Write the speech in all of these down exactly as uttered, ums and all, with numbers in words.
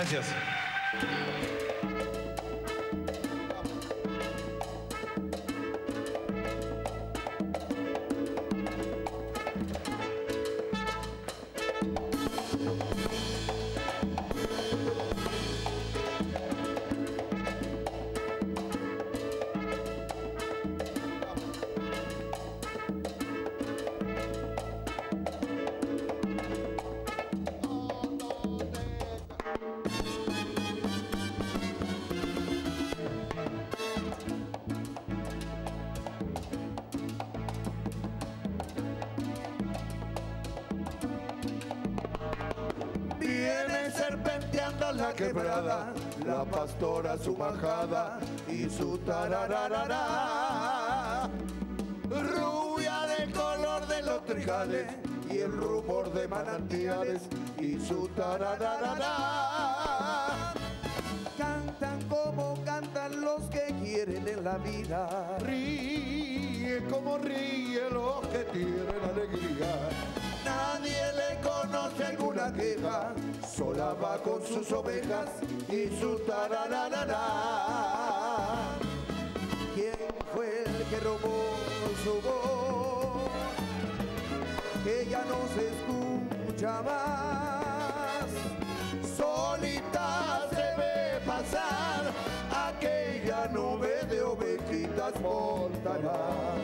Gracias. La quebrada, la pastora su majada y su tarararara, rubia del color de los trigales y el rumor de manantiales y su tarararara. Cantan como cantan los que quieren en la vida, ríe como ríe los que tienen alegría. Nadie le conoce alguna queja, sola va con sus ovejas y su tarararara. ¿Quién fue el que robó su voz? Que ya no se escucha más. Solita se ve pasar aquella nube de ovejitas montanas.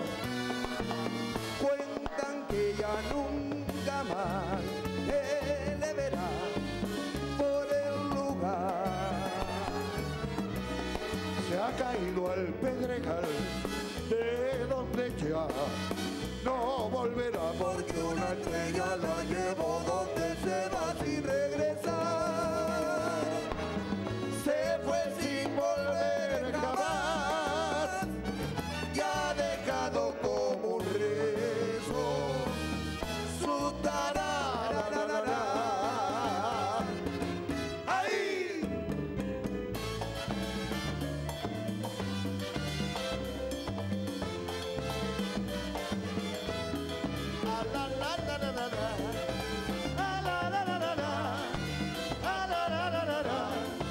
Cuentan que ya nunca más él le verá por el lugar. Se ha caído al pedregal de donde ya no volverá, porque una estrella la llevó donde se va sin regresar. Se fue sin volver jamás y ha dejado como un rezo su tarararara. ¡Ahí! A la la la la la la. A la la la la la. A la la la la la.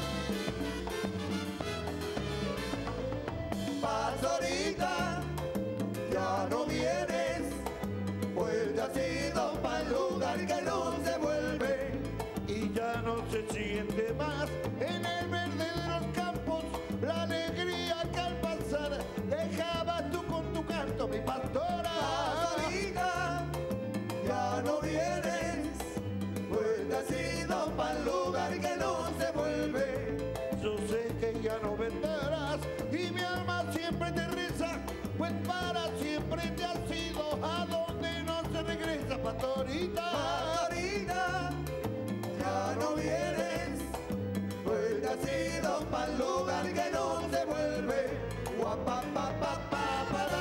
Pastorita, ya no vienes, pues te has ido para el lugar que no se vuelve y ya no se siente más en el verde de los campos la alegría que al pasar dejabas tú con tu canto, mi pastora. Pastorita, ya no vienes, pues te has ido para el lugar que no se vuelve. Yo sé que ya no vendrás y mi alma siempre te reza, pues para siempre te has ido a donde no se regresa. Pastorita, pastorita, ya no vienes, pues te has ido para el lugar que no se vuelve. Guapa, pa, pa, pa, pa, da.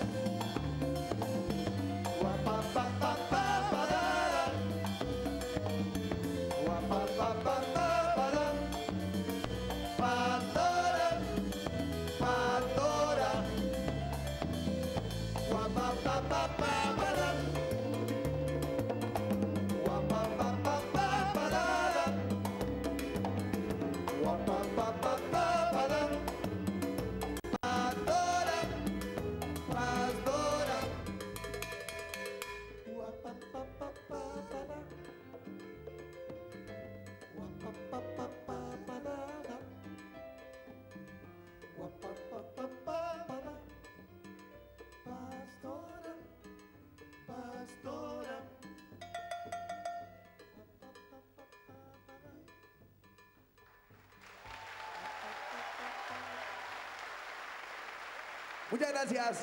Guapa, pa, pa, pa, pa, da. Guapa, pa, pa, pa, pa, da. Pastora, pastora. Guapa, pa, pa, pa, pa, da. Guapa, pa, pa, pa, pa, da. Guapa, pa, pa, pa, pa, da. Pastora, pastora. Guapa, pa, pa, pa, pa, da. Guapa, pa, pa, pa, pa, da. Guapa, pa, pa, pa, pa, da. Pastora, pastora. Muchas gracias.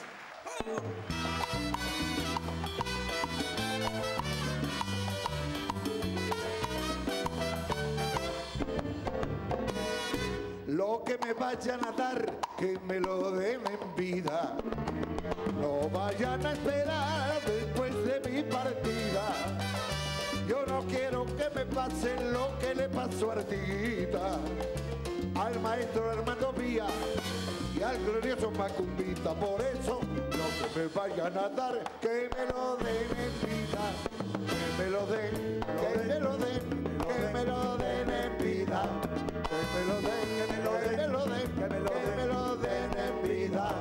Lo que me vayan a dar, que me lo den en vida. No vayan a esperar después de mi partida. Yo no quiero que me pase lo que le pasó a Artiguita, al maestro Armando Vía y al glorioso Macumbita. Por eso, lo que me vayan a dar, que me lo den en vida. Que me lo den, que me lo den, que me lo den en vida. vida, que me lo den, que me lo den, que me lo den, que me lo den, que me lo den en vida.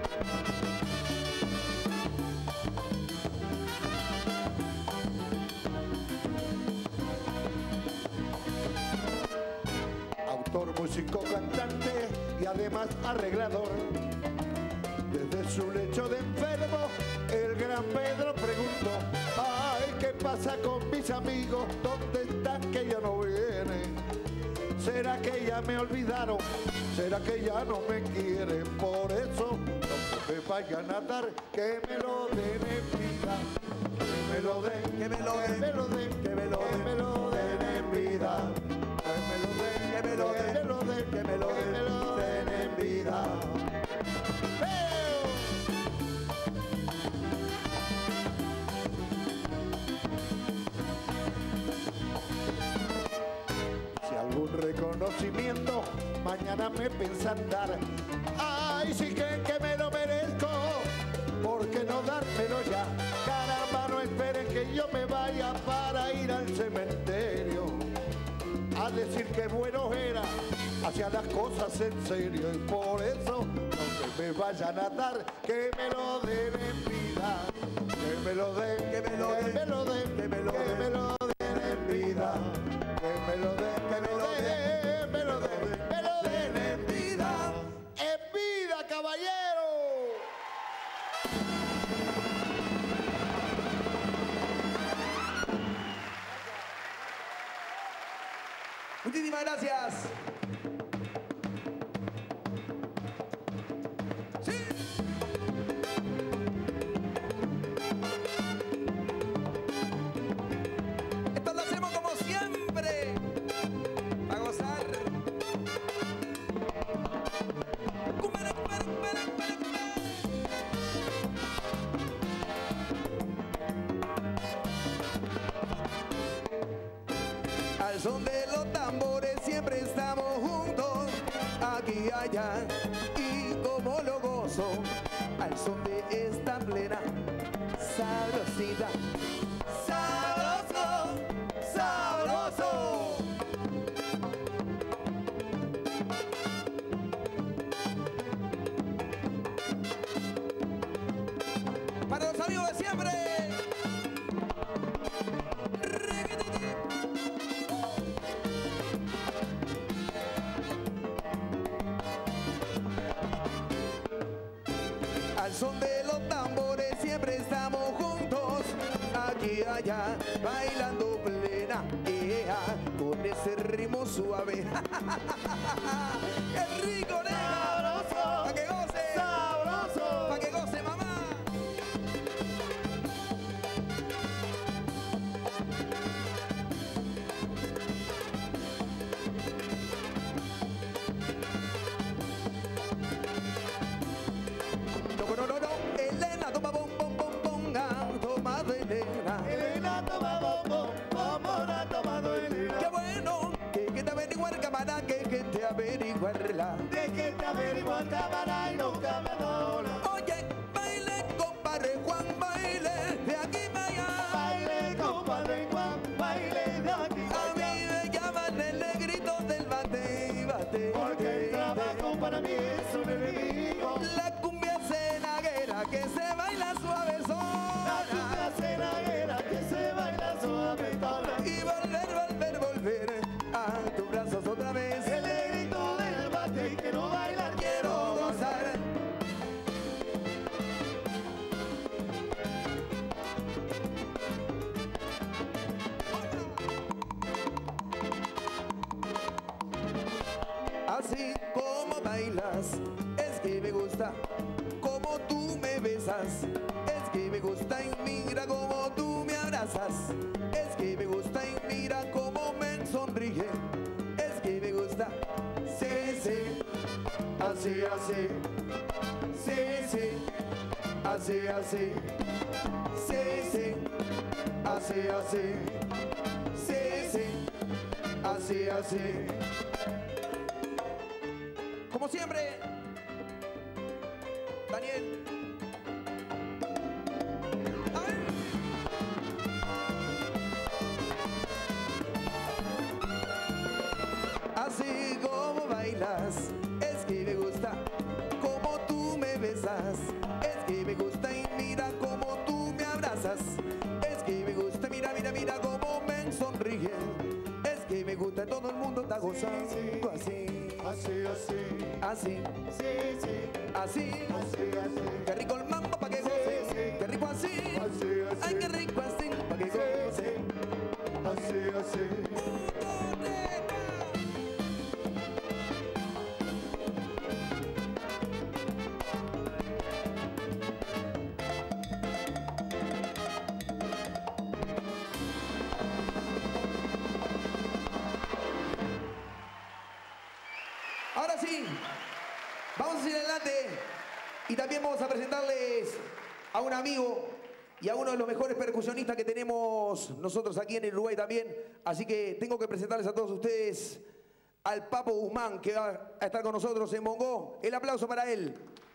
Autor, músico, cantante y además arreglador. Desde su lecho de enfermo, el gran Pedro preguntó: ay, ¿qué pasa con mis amigos? ¿Dónde están que ya no vienen? ¿Será que ya me olvidaron? ¿Será que ya no me quieren? Por eso no me vayan a dar, que me lo den en vida, que me lo den, que me lo den, que me lo den, que me lo den, que me lo den en vida, que me lo den, que me lo den, que me lo den, que me lo den, que me lo den en vida. Reconocimiento, mañana me piensan dar. Ay, si creen que me lo merezco, ¿por qué no dármelo ya? Caramba, no esperen que yo me vaya para ir al cementerio a decir que bueno era, hacía las cosas en serio, y por eso no que me vayan a dar, que me lo den en vida, que me lo den, que me lo den, que me lo den, que me lo den, que me lo den en vida, que me lo den, que me lo den. Muchísimas gracias. Sí. Esto lo hacemos como siempre, a gozar. Cumara, cumara, cumara, cumara, cumara. Al son de los tambores siempre estamos juntos, aquí y allá, y como lo gozo, al son de esta plena sabrosidad. Sabroso, sabroso. Para los amigos de siempre. Al son de los tambores siempre estamos juntos, aquí y allá, bailando plena, ea, con ese ritmo suave. ¡Qué rico, nena! ¡Sabroso! ¡Pa' que goce! ¡Sabroso! ¡Pa' que goce, mamá! No, no, no, no, Elena toma bom, bom, bom, bonga, tomado Elena. Elena toma bom, bom, bombona, tomado Elena. Qué bueno, que que te averiguar cámara, que que te averiguarla. De que te averiguar cámara y nunca me adora. Oye, baile, compadre Juan, baile, de aquí para allá. Baile, compadre Juan, baile de aquí A mí me llaman el negrito del bate y bate. porque el trabajo para mí es un enemigo. La cumbia cenaguera que se baila suavezona. La cumbia cenaguera que se baila suavetona. Y volver, volver, volver a tus brazos otra vez. El negrito del bate que no bailar Quiero gozar. Así como bailas, es que me gusta. Como tú me besas, es que me gusta. Y mira como tú me abrazas, es que me gusta. Y mira como me sonríe, es que me gusta. Sí, sí, así, así. Sí, sí, así, así. Sí, sí, así, así. Sí, sí, así, así. Como siempre, Daniel. ¡Ay! bailas, es que me gusta como tú me besas, es que me gusta y mira como tú me abrazas, es que me gusta, mira, mira, mira como me sonríes, es que me gusta, todo el mundo está gozando así, Así, así, así, sí, sí, así, así, así. qué rico el mambo pa' que goce, sí. qué rico así, Así, así. ay qué rico así, pa' que goce. Así, así. Ahora sí, vamos a seguir adelante y también vamos a presentarles a un amigo y a uno de los mejores percusionistas que tenemos nosotros aquí en el Uruguay también. Así que tengo que presentarles a todos ustedes al Papo Guzmán, que va a estar con nosotros en Bongo. El aplauso para él.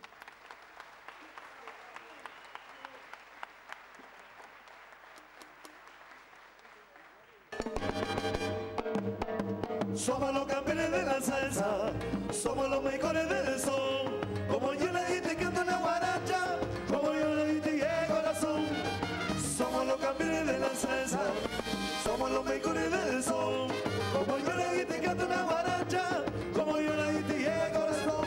Somos los campeones de la salsa, somos los mejores del son. Como yo le dije canto una guaracha, como yo le dije el corazón. Somos los campeones de la salsa, somos los mejores del son. Como yo le dije canto una guaracha, como yo le dije el corazón.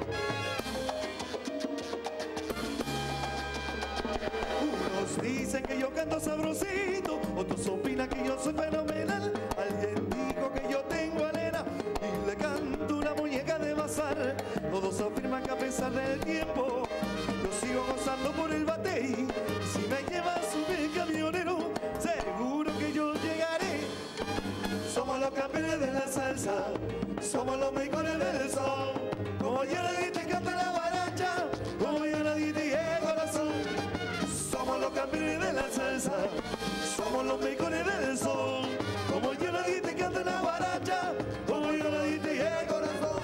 Unos dicen que yo canto sabrosito, otros opinan que yo soy fenomenal. Alguien dijo que yo tengo arena y le canto una muñeca de bazar. Todos afirman que a pesar del tiempo yo sigo gozando por el batey. Si me llevas un camionero, seguro que yo llegaré. Somos los campeones de la salsa, somos los mejores del son. Como yo le dije canta la guaracha, como yo le dije el corazón. Somos los campeones de la salsa, somos los mejores del son. Como yo le dije canta la guaracha, como yo le dije el corazón.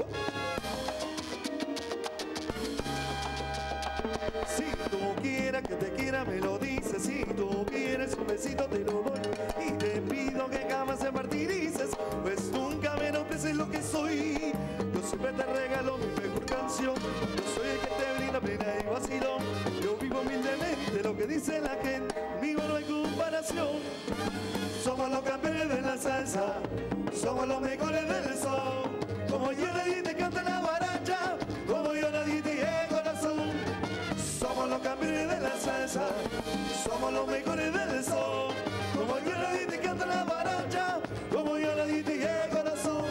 Si tú quieres que te quiera me lo dices, si tú quieres un besito te lo doy y te pido que jamás te martirices, pues nunca menosprecies lo que soy. Yo siempre te regalo mi mejor canción, yo soy el que te brinda pena y vacilón. Yo vivo humildemente lo que dice la gente, conmigo no hay comparación. Somos los campeones de la salsa, somos los mejores del son. Como yo le dije canta la guaracha, como yo le dije el corazón. Somos los campeones de la salsa, somos los mejores del son. Como yo le dije canta la guaracha, como yo le dije el corazón.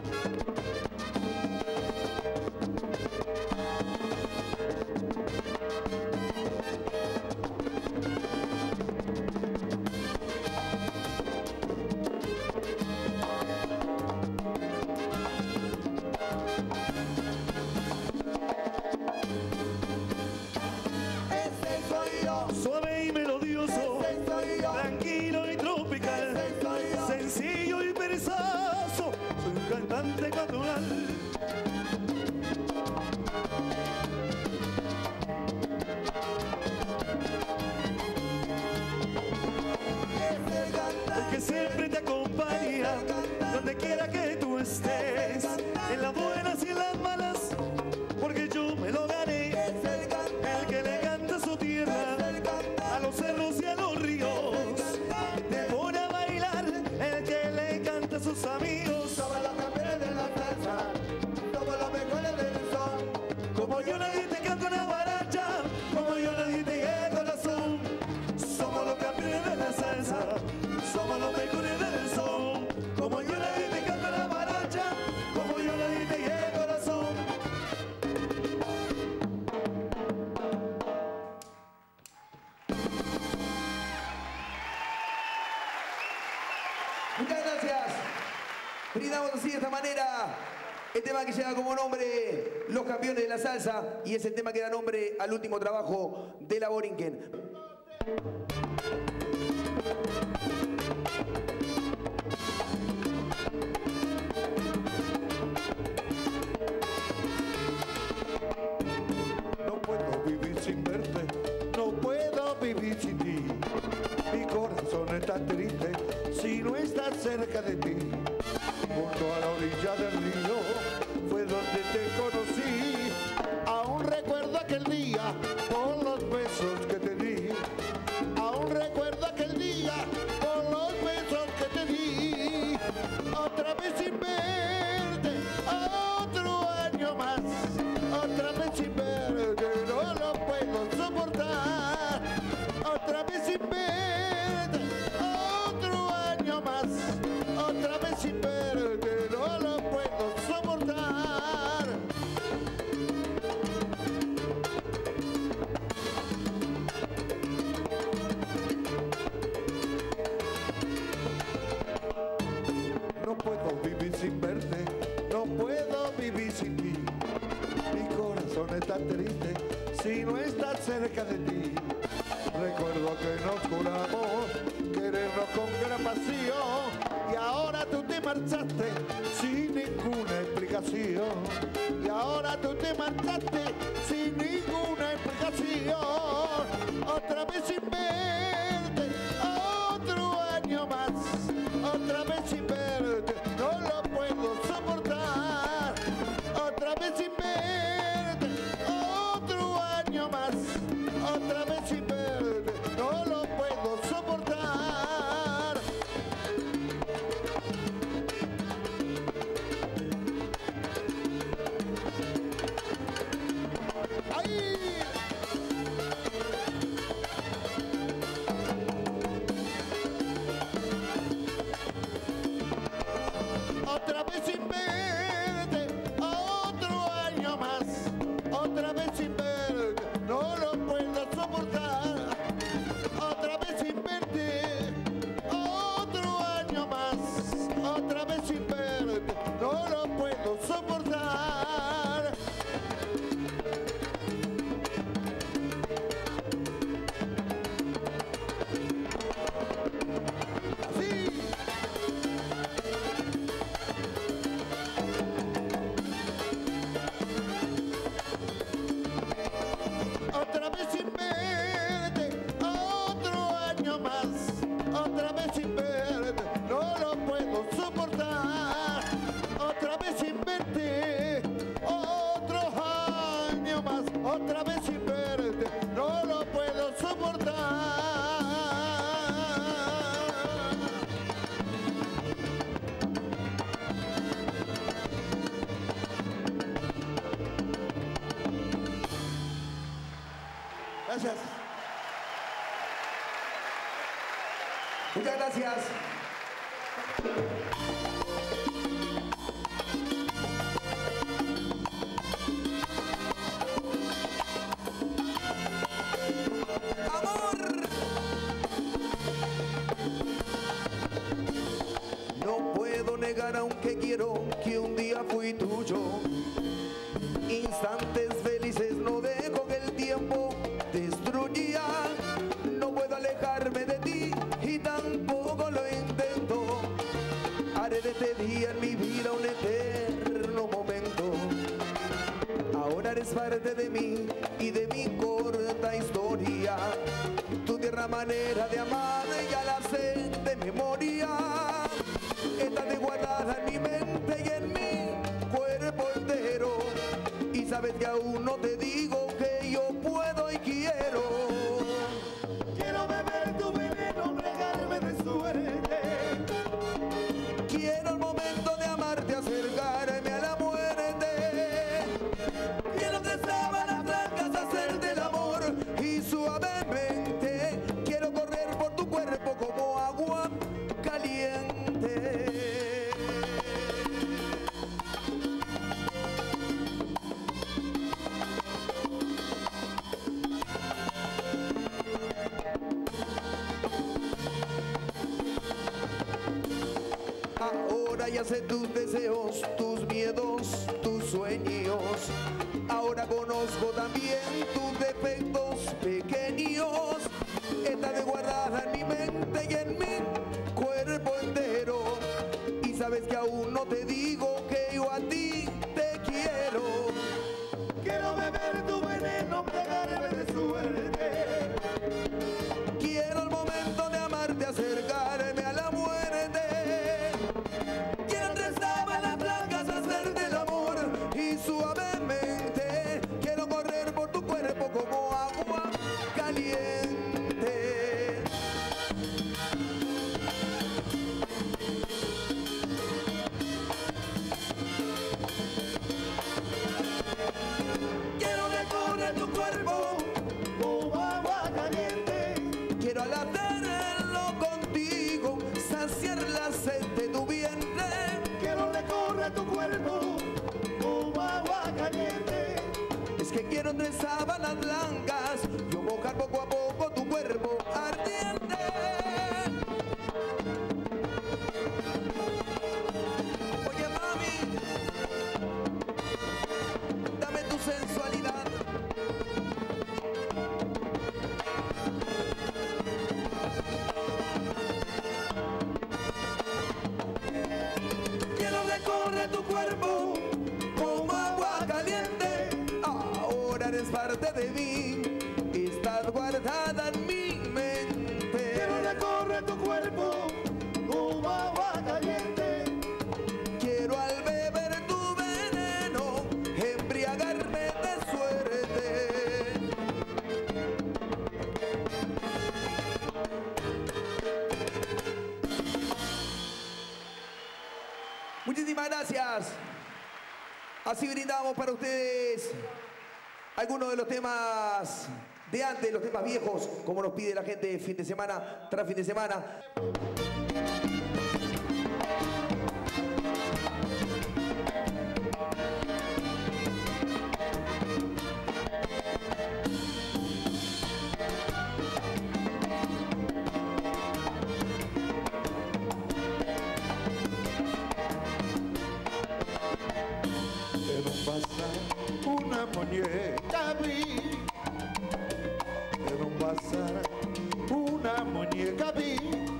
Suave y melodioso, tranquilo y tropical, sencillo y perezoso, soy un cantante natural. El que siempre te acompaña, donde quiera que tú estés, en las buenas y en las malas, porque yo me lo gané. El que le canta su tierra, a los cerros y a los ríos, te pone a bailar, el que le canta a sus amigos. Somos los campeones de la salsa, somos los mejores del son. Como yo le dije canto una guaracha, como yo le dije el corazón. Somos los campeones de la salsa, somos los mejores del son. Como yo le dije canto una guaracha, como yo le dije el corazón. Muchas gracias. Brindamos así de esta manera el tema que lleva como nombre Los Campeones de la Salsa y es el tema que da nombre al último trabajo de la Borinquen. No puedo vivir sin verte, no puedo vivir sin ti. Mi corazón está triste si no estás cerca de ti. Junto a la orilla del río aquel día por los besos que te di. Aún recuerdo aquel día por los besos que te di. Otra vez sin verte, otro año más. Otra vez sin verte, no lo puedo soportar. Otra vez sin verte, otro año más. Otra vez sin verte, no lo puedo soportar. No puedo vivir sin verte, no puedo vivir sin ti. Mi corazón está triste si no estás cerca de ti. Recuerdo que nos juramos querernos con gran pasión y ahora tú te marchaste sin ninguna explicación. Y ahora tú te marchaste sin ninguna explicación. Otra vez sin verte, otro año más. Otra vez sin verte, no lo puedo soportar. Otra vez sin verte, otro año más. Otra vez sin verte, no lo puedo soportar. ¡Ahí! Otra vez sin verte, otro año más. Otra vez sin verte, no lo puedo soportar. Otra vez sin verte, otro año más. Otra vez sin verte, no lo puedo soportar. Así. Otra vez sin verte, otro año más. Otra vez sin verte, no lo puedo soportar. Otra vez sin verte, otro año más. Otra vez sin verte, no lo puedo soportar. Gracias. Muchas gracias. Amor. No puedo negar aunque quiero que un día fui tuyo. Instantes felices no dejo que el tiempo destruya. No puedo alejarme de ti y tampoco lo intento. Haré de este día en mi vida un eterno momento. Ahora eres parte de mí y de mi corta historia. Tu tierna manera de amar ya la sé de memoria. Está de guardada en mi mente y en mi cuerpo entero. Y sabes que aún no te digo que yo puedo y quiero. Quiero beber tu veneno, regarme de suerte. Quiero el momento de amarte, acercarme a la muerte. Quiero que sábanas blancas hacerte el amor y suavemente. Quiero correr por tu cuerpo como agua caliente. Ahora ya sé tus deseos, tus miedos, tus sueños. Ahora conozco también tus defectos pequeños. Está de guardada en mi mente y en mi cuerpo entero. Y sabes que aún no te digo que yo a ti te quiero. Quiero beber tu veneno, regarme de suerte. Quiero el momento de amarte, acercarme a la muerte. Quiero entre sábanas blancas hacerte el amor y suavemente. Quiero correr de mí, estás guardada en mi mente. Quiero recorrer tu cuerpo como agua caliente. Quiero al beber tu veneno embriagarme de suerte. Muchísimas gracias. Así brindamos para ustedes algunos de los temas de antes, los temas viejos, como nos pide la gente fin de semana tras fin de semana. Una muñeca vi, en un bazar una muñeca vi,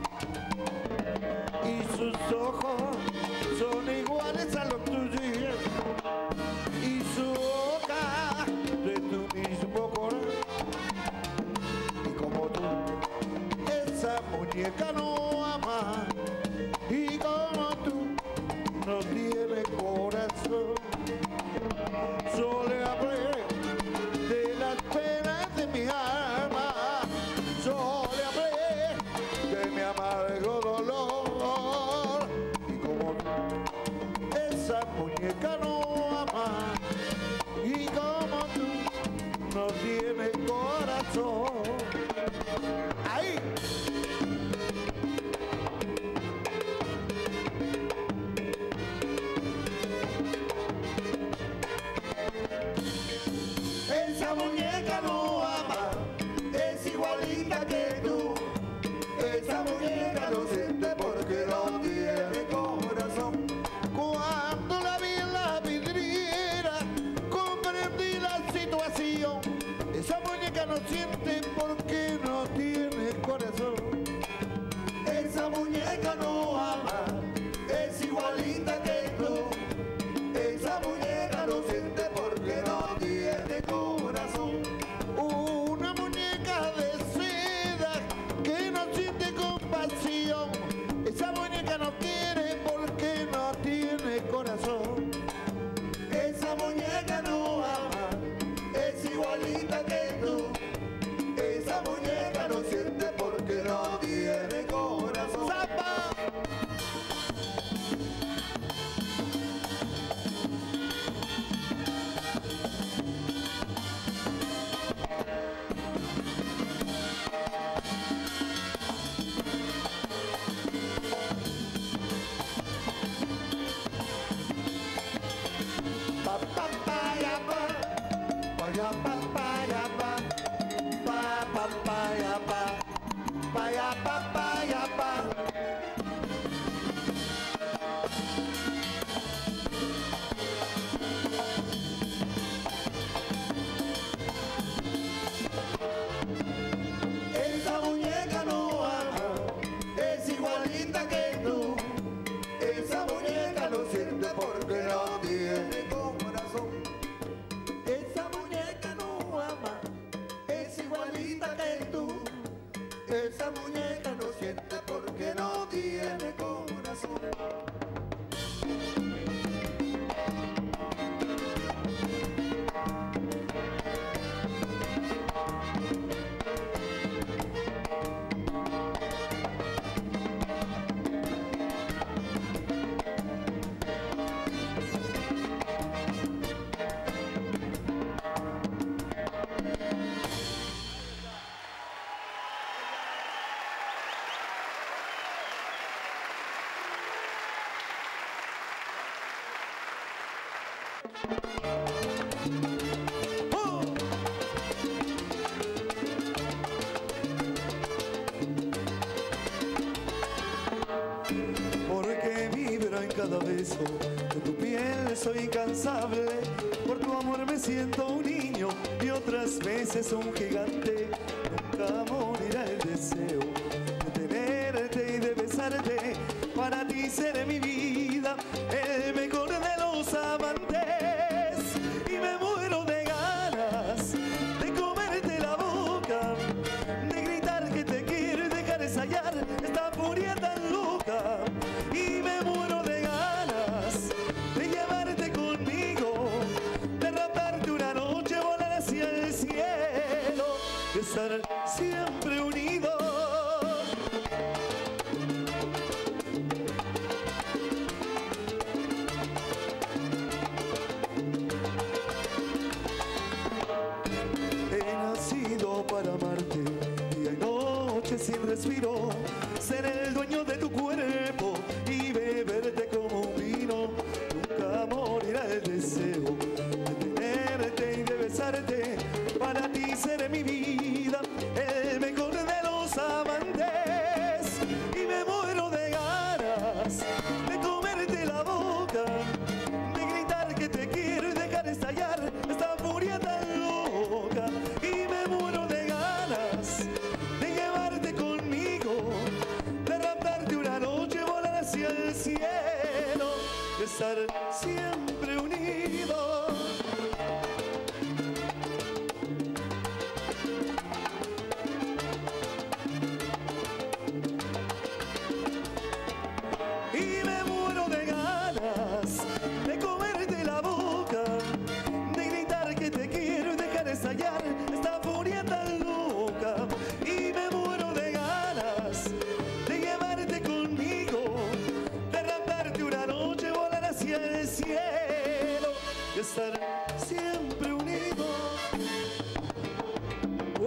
y sus ojos son iguales a los tuyos, y su boca de tu mismo color, y como tú, esa muñeca no ama, y como tú, no tiene corazón. Yo le hablé de las penas de mi alma, yo le hablé de mi amargo dolor, y como tú, esa muñeca no ama, y como tú, no tiene corazón. ¡Ahí! Esa muñeca no ama, es igualita que tú. Esa muñeca no siente porque no tiene corazón. Cuando la vi en la vidriera, comprendí la situación. Esa muñeca no siente porque no tiene corazón. Esa muñeca no ama, es igualita que tú. Esa muñeca no siente porque no tiene corazón. Una muñeca de seda que no siente compasión. Esa muñeca no quiere porque no tiene corazón. Esa muñeca no ama, es igualita que tú. Esa muñeca no siente porque no tiene corazón. ¡Zapa! Pa pa pa ya pa, pa ya pa pa ya pa, pa pa pa ya pa, pa ya pa pa ya pa. Esa muñeca no ama, es igualita que tú. Esa muñeca no siente porque no tiene corazón. Esa muñeca no ama, es igualita que tú. Esa muñeca no siente porque no tiene corazón. Porque vibro en cada beso de tu piel, soy incansable. Por tu amor me siento un niño y otras veces un gigante. Nunca morirá el deseo de tenerte y de besarte. Para ti seré mi vida, el mejor de los amantes. Y me muero de ganas de estar siempre unidos. He nacido para amarte día y noche sin respiro, ser el dueño de tu cuerpo y beberte como un vino. Nunca morirá el deseo de tenerte y de besarte. Para ti seré mi vida, el mejor de los amantes. Y me muero de ganas de comerte la boca, de gritar que te quiero y dejar estallar esta furia tan loca. Y me muero de ganas de llevarte conmigo, de raptarte una noche, volar hacia el cielo, de estar siempre unidos. Y me muero de ganas de comerte la boca, de gritar que te quiero y dejar estallar esta furia tan loca. Y me muero de ganas de llevarte conmigo, de raptarte una noche, volar hacia el cielo, de estar siempre unidos. ¡Wow!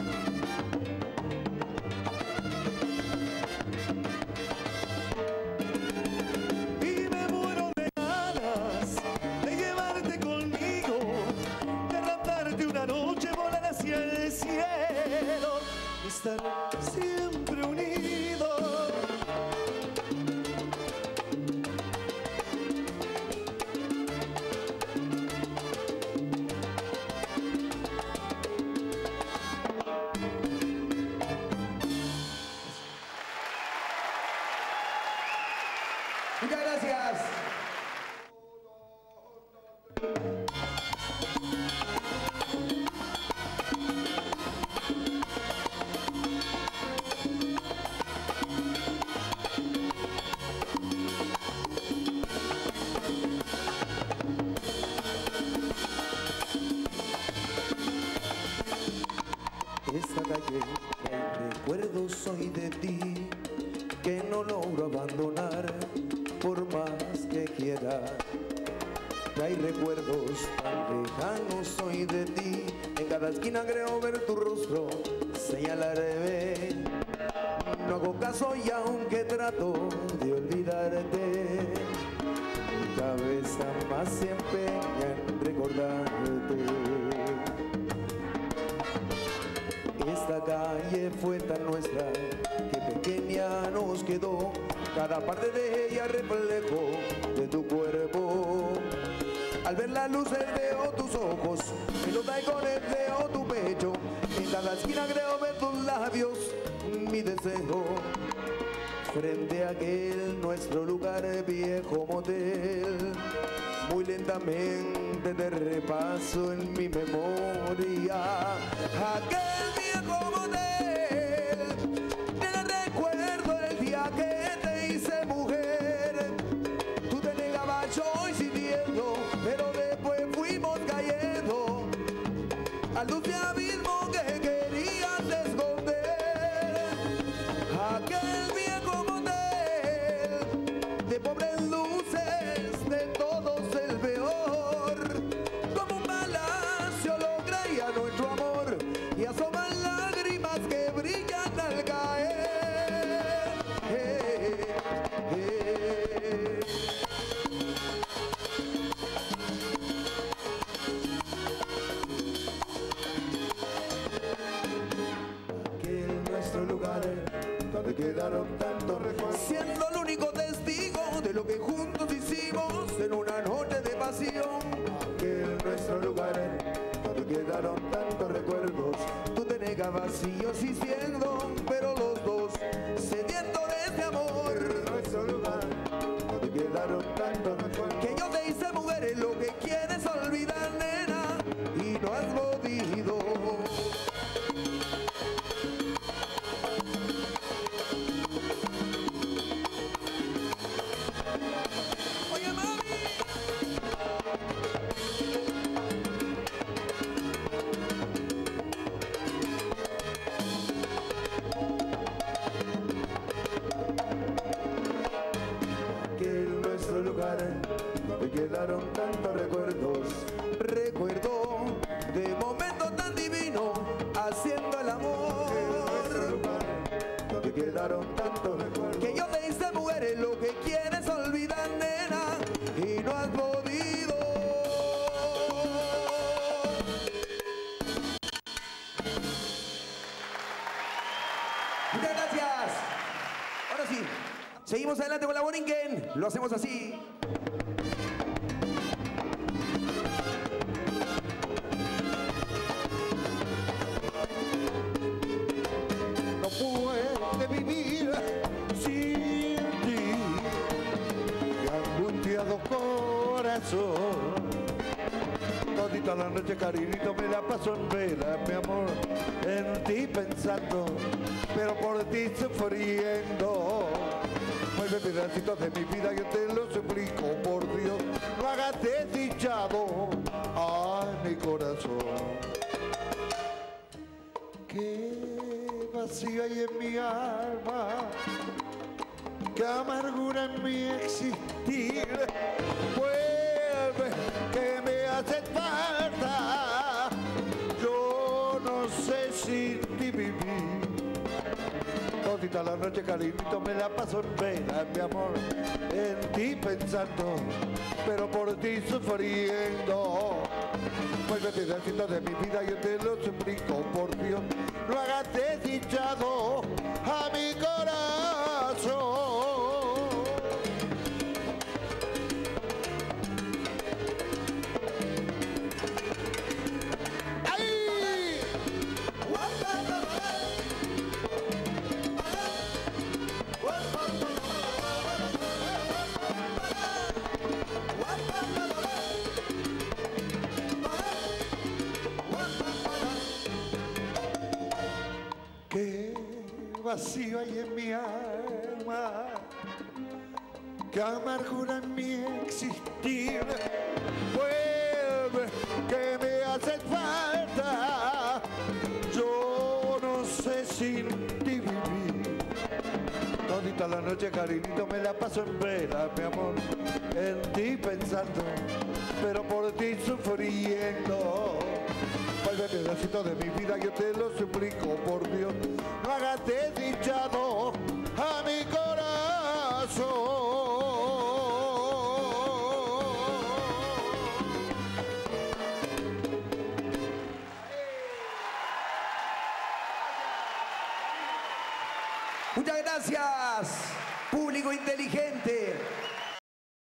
Y me muero de ganas de llevarte conmigo, de raptarte una noche, volar hacia el cielo, y estar siempre unidos. Muchas gracias. Esta calle que hay recuerdos soy de ti, que no logro abandonar por más que quiera. Que hay recuerdos tan lejanos soy de ti, en cada esquina creo ver tu rostro, señalaré. No hago caso y aunque trato de olvidarte, mi cabeza más se empeña en recordarte. Esta calle fue tan nuestra que pequeña nos quedó, cada parte de ella reflejo de tu cuerpo. Al ver las luces veo tus ojos, en los tacones veo tu pecho, en cada esquina creo ver tus labios, mi deseo. Frente a aquel nuestro lugar viejo motel, muy lentamente te repaso en mi memoria aquel viejo motel. Te recuerdo el día que te hice mujer, tú te negabas yo insistiendo, pero después fuimos cayendo al dulce abismo que querías esconder. Aquel viejo motel de pobres luces, de todos el peor, como un palacio lo creía nuestro amor, y asoman lágrimas que brillan al caer. Eh, eh. Aquel nuestro lugar donde quedaron tantos recuerdos, siendo el único testigo de lo que juntos hicimos en una noche de pasión. Aquel nuestro lugar donde quedaron tantos recuerdos, tú te negabas y yo insistiendo, pero los dos sedientos de este amor. Nuestro lugar donde quedaron tantos recuerdos, que yo te hice mujer es lo que quieres olvidar, nena, y no has podido. Oye, mami. quedaron tantos recuerdos. Que yo te hice mujeres lo que quieres olvidar, nena, y no has podido. Muchas gracias. Ahora sí, seguimos adelante con la Boringen. Lo hacemos así. No puede vivir sin ti, mi angustiado corazón. Todita la noche, cariñito, me la paso en vela, mi amor, en ti pensando, pero por ti sufriendo. Vuelve pedacitos de mi vida, yo te lo suplico, por Dios, no hagas desdichado a mi corazón. Qué vacío hay en mi alma, qué amargura en mi existir. Vuelve, que me hace falta, yo no sé sin ti vivir. Todita la noche, cariñito, me la paso en vela, mi amor, en ti pensando, pero por ti sufriendo. Vuelve pedacito de mi vida, yo te lo suplico, por Dios, no hagas desdichado a mi corazón. ¡Ay! Qué vacío hay en mi alma, qué amargura en mi existir. Vuelve, que me hace falta, yo no sé sin ti vivir. Todita la noche, cariñito, me la paso en vela, mi amor, en ti pensando, pero por ti sufriendo. Vuelve pedacito de mi vida, yo te lo suplico, por Dios, no hagas desdichado a mi corazón. Muchas gracias, público inteligente.